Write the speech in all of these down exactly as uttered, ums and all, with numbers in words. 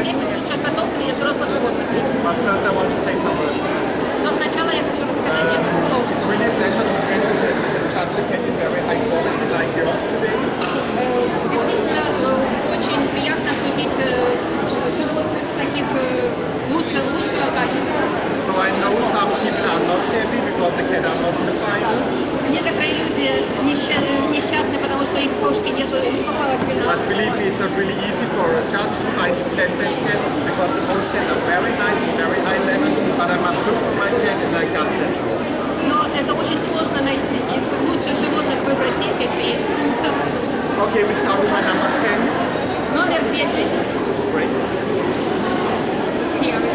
десять лучших котов среди взрослых животных. But first I want to say some words. Но сначала я хочу рассказать несколько слов. It's really a pleasure to meet you here in such a very high quality like yours today. Э, Действительно, э, очень приятно судить э, животных таких э, лучше, лучшего качества. So I know some people are not happy because the cat are not in the final. Некоторые люди несча- несчастны, потому что их кошки не попало в финал. But believe me, it's not really easy for a judge to find the ten best cats because the most cats are very nice, very high level. But I must look for my ten and I got ten. Но это очень сложно найти из лучших животных выбрать десять. И Okay, we start with my number ten. номер десять. Great. Here.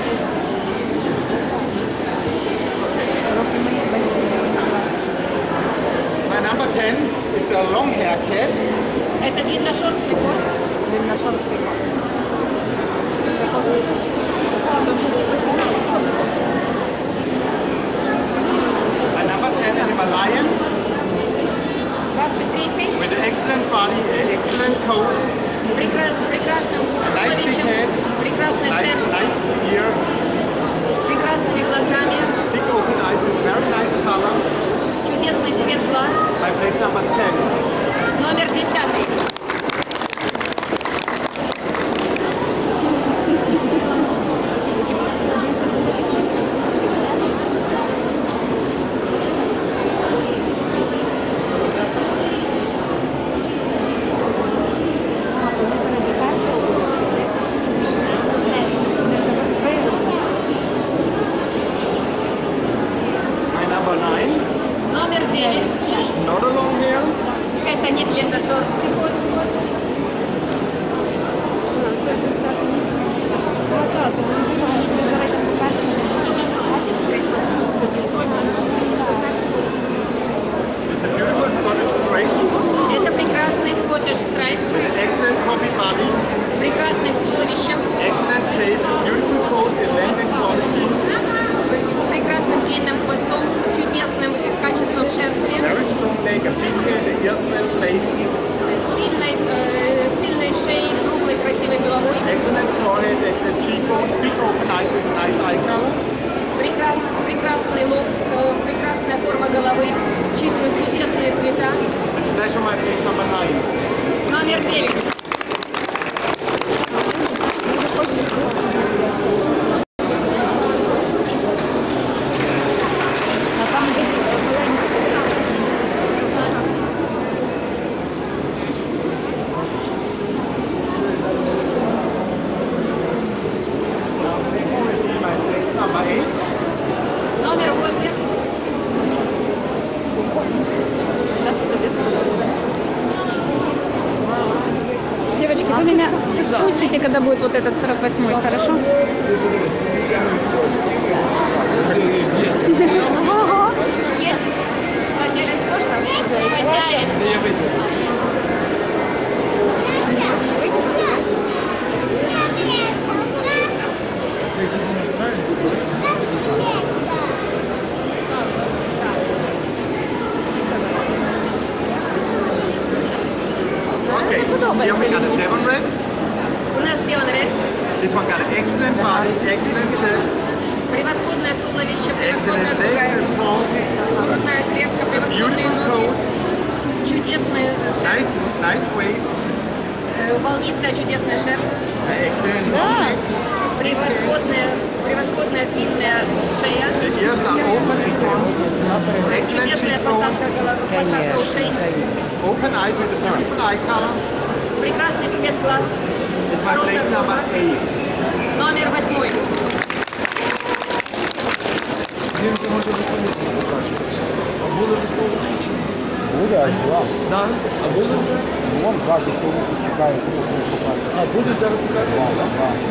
My number ten is a long hair cat. Это длинношерстный кот. Длинношерстный кот. My number ten is Himalayan двадцать третий. with an excellent body, an excellent coat, Прекрас, с прекрасным nice big туловищем, head, прекрасной nice, шерстью, nice ears, прекрасными глазами, big open eyes with very nice color. чудесный цвет глаз. My place number ten. Номер десятый. My number nine. Номер девять. Not a long hair. Это не длинношерстный кот. It's a beautiful Scottish Straight Это прекрасный скоттиш страйт with an excellent coffee body, с прекрасным туловищем, excellent tail, beautiful coat in length and quality, с прекрасным длинным хвостом, чудесным качеством шерсти, very strong neck, a big head, the ears well placed, с сильной, э, сильной шеей, круглой, красивой головой, excellent forehead, excellent cheekbone, big open eyes with a nice eye color. прекрас, прекрасный лоб, э, прекрасная форма головы, чу- чудесные цвета. It's a pleasure, my place number nine. Номер девять. My place number eight. Номер восемь. Девочки, вы меня спустите, когда будет вот этот сорок восьмой, хорошо? Ага. Есть владелец. Хозяин. Okay, here we got a Devon Rex. У нас Девон Рекс. This one got an excellent body, excellent chest, Превосходное туловище, превосходная excellent legs другая. and paws, Крупная клетка, превосходные beautiful ноги. coat, Чудесная nice, шерсть. nice waist, э, Волнистая чудесная шерсть. excellent long neck. Превосходная, превосходная длинная шея. The ears are open in front, excellent Чудесная cheekbone, посадка головы, посадка ушей. open eyes with a beautiful eye color. Прекрасный цвет глаз. It's my Хорошая place number форма. eight. Номер восьмой. Буде, аж два. Да. А буду? Ну, вон два пістолети чекають, коли покажуть. А будуть зараз показувати?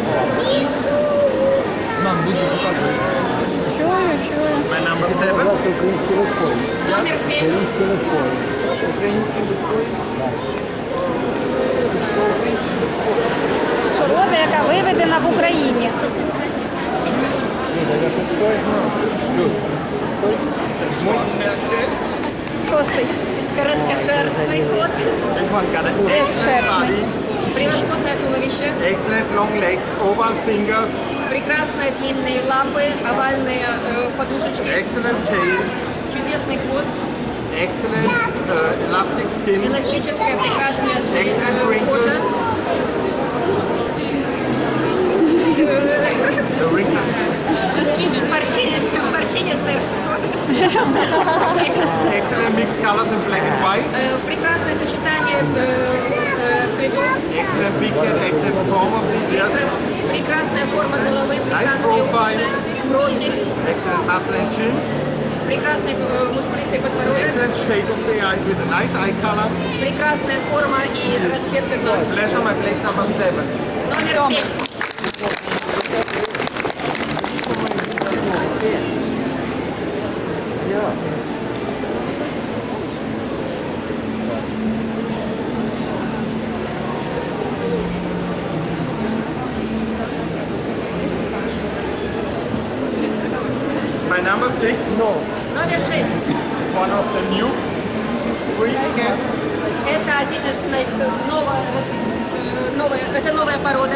Мам, буду показувати. Чую, чую. My number seven. Це український легкий. Номер семь. Український легкий. Український битвой. Корова, яка виведена в Україні. Я щось той знав. Шостий. Короткошерстный кот. This one got an excellent Безшерстний. body, Превосходное туловище, excellent long legs, oval fingers, прекрасные длинные лапы, овальные э, подушечки, excellent tail, чудесный хвост, excellent uh, elastic skin, эластическая прекрасная шея, excellent э, кожа, wrinkles, the wrinkles, морщини- морщинистая шкура. excellent mixed colors in black and white, Э, прекрасное сочетание э, э, цветов, excellent big head, excellent form of the ears, прекрасная форма головы, прекрасные уши, брови, excellent muscle and chin, прекрасный э, мускулистый подбородок, excellent shape of the eyes with a nice eye color. прекрасная форма и расцветка глаз. Pleasure, my place number seven. Номер семь. My number six, Номер шесть. one of the new breed cats. Это один из най- ново- э, новая, это новая порода.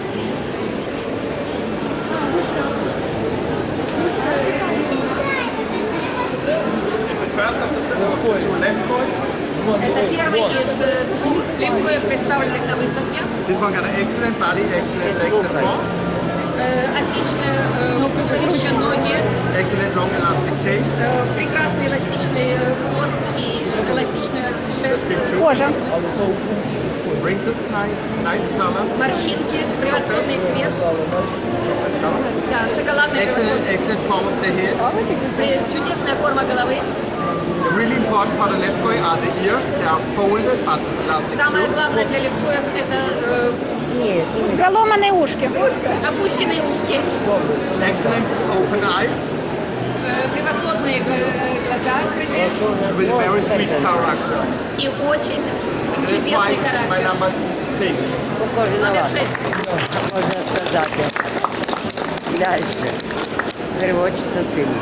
It's the first of the, of the two left boys. Это первый из э, двух левкоев, представленных на выставке. This one got an excellent body, excellent legs and paws, Э, Отличное э, туловище, ноги, excellent long elastic tail, э, прекрасный эластичный э, хвост и эластичная шерсть, Кожа. wrinkles, nice, nice color, морщинки, превосходный цвет, да, шоколадный excellent, превосходный, excellent form of the head. При- чудесная форма головы. Really important for the left boy are the ears. They are folded but elastic Самое too. главное для левкоев это э, Заломані ушки. опущенные ушки, Excellent open eyes э, превосходные э, глаза открытые with a very sweet character. и очень That's why чудесный my характер. number six. Похоже на Номер вас, шесть. можна сказати. Дальше. Переводчиця сильно.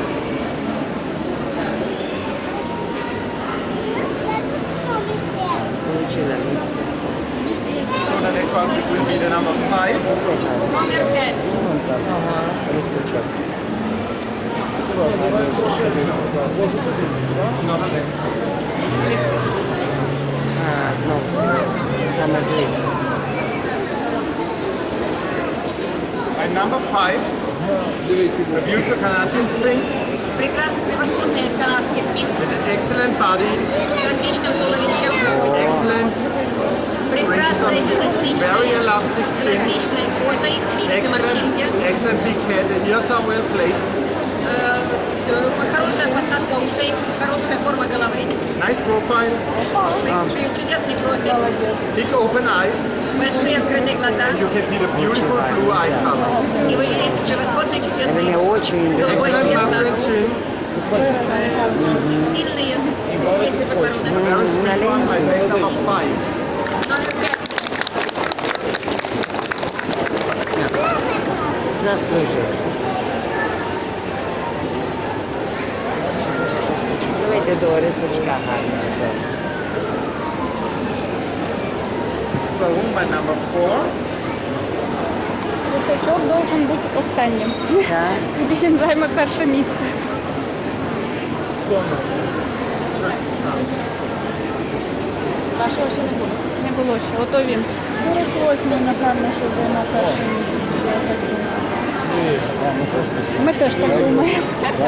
Получила. So the next one will be the number five. Номер пять. Лисичок. Another left. А, знову. Саме близько. My number five, a beautiful Canadian sphinx Прекрасный, превосходный канадский сфинкс with an excellent body, с отличным туловищем, excellent, прекрасной very эластичной, elastic skin, эластичной кожей, видите морщинки, excellent, excellent big head. The ears are well placed, э, э, хорошая посадка ушей, хорошая форма головы, nice profile, при- при- чудесный профиль, big open eyes. большие открытые глаза, You can see the beautiful blue eye color. и вы видите превосходный Це чудесный мені очень голубой Excellent цвет muscle глаз, and chin. э, сильный мускулистый подбородок. Very sweet one. My place number five. Номер пять. заслужив. Давайте до рисочка гарно. So my number four. Листочок должен бути останнім. Так. Тоді він займе перше місце. Вашого ще не було. Не було ще. Ото він. сорок восьмий, напевно, що займе перше місце. Я так думаю. Ми теж так думаємо.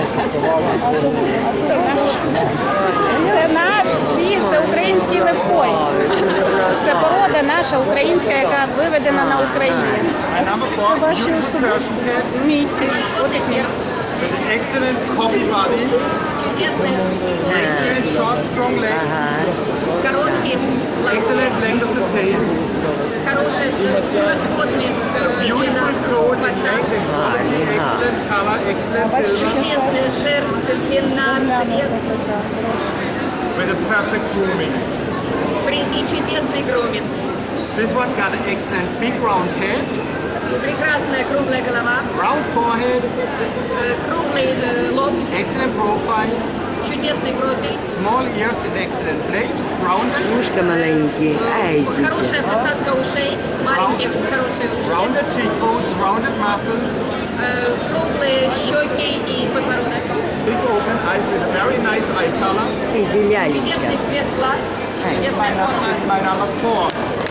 Це наш. Це наш сір, це український левкой. Це порода наша українська, яка виведена на Україні. My number four, beautiful Persian cat Мій. Превосходный перс, with an excellent copy body, чудесное туловище, excellent short, strong legs, короткий, excellent length of the tail, хороший, э, превосходный э, длина beautiful coat, хвоста, neck and quality, excellent color, excellent silver, чудесная шерсть, длина, цвет with a perfect grooming. при- и чудесный громин. This one got an excellent big round head, Прекрасная круглая голова, round forehead, э, круглый э, лоб, excellent profile, чудесный профиль, Small ears in excellent place, rounded, Ушка маленькие. Ай, хорошая дитя. посадка ушей, маленькие хорошие уши, rounded cheekbones, rounded muscles, э, круглые щеки и подбородок, big open eyes with a very nice eye color. Иди, лялечка. чудесный цвет глаз, чудесная форма. This is my number four.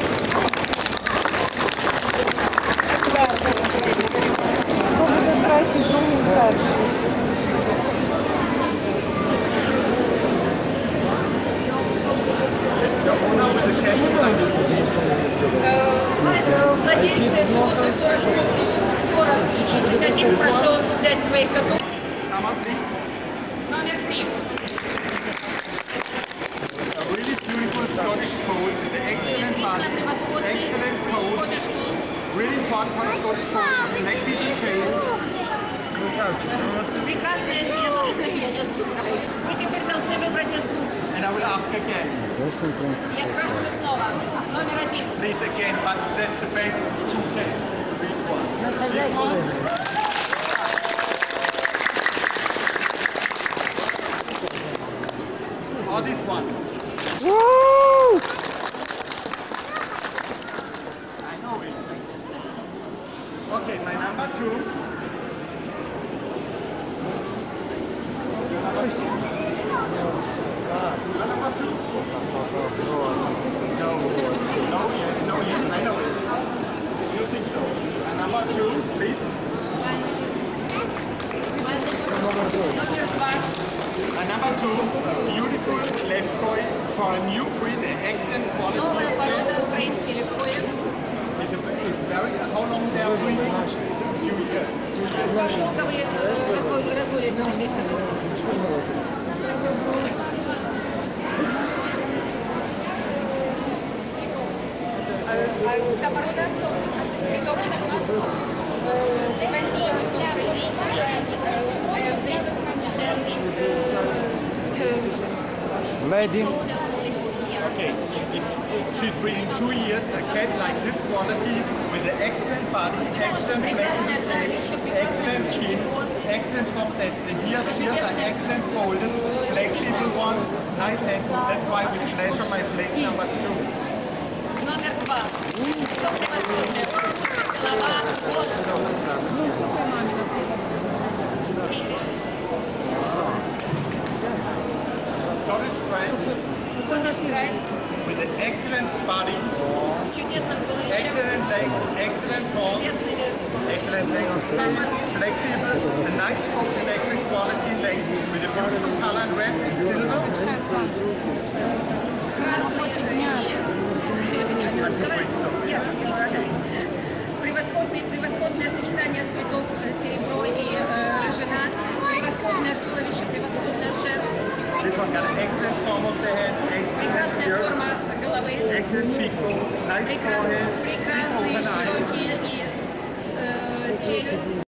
Хто буде третій, другий, перший? The owner with the cat is like this. Э, Владельцы животных сорок восемь сорок тридцать один прошу взять своих котов. Come on, please. Номер три. A really beautiful Scottish fold with an excellent Действительно body, превосходный excellent coat. Scottish Fold. Really important for a Scottish fold. Flexible tail. Прекрасное дело. Я не слухаю. Вы теперь должны выбрать из двух. And I will ask again. Точно український. Я спрашиваю снова. Номер один. Please again, but that's the basic two cats. Read one. На хозяйку выбрать. Or this one. I know it. Okay, my number two. My number two. No, no, yes, no, yes, I know it. You think so? My number two, please. Номер два. My number two, beautiful left coin for a new breed, an excellent quality. Новая порода украинский легкоин. It's, a, it's very, how long they are breeding? It's a few years. Как долго вы э, разводите разводите таких котов? А а вся порода придумана у нас? Э, this, and this, uh, Леді. Okay, it, it should be in two years a cat like this quality with an excellent body, excellent прекрасное flexibility, туловище, прекрасный excellent гибкий skin, хвост. excellent soft head. The ears here are excellent folded, flexible one, nice head. That's why with pleasure my place number two. Номер два. Что превосходное? Голова, хвост. Третий. Scottish Strand Scottish Strand. with an excellent body, С чудесным туловищем. excellent leg, excellent horn, Чудесный вес. excellent leg of flexible, a nice coat and excellent quality leg with a beautiful color in red and silver. Красные линии. Превосходное, превосходное сочетание цветов э, серебро и э, рыжина. Превосходное туловище, превосходная шерсть. This one got an excellent form of the head, excellent Прекрасная ears, форма головы. excellent cheekbone, nice Прекрасные, forehead, big прекрасные open eyes. щеки и э, челюсть.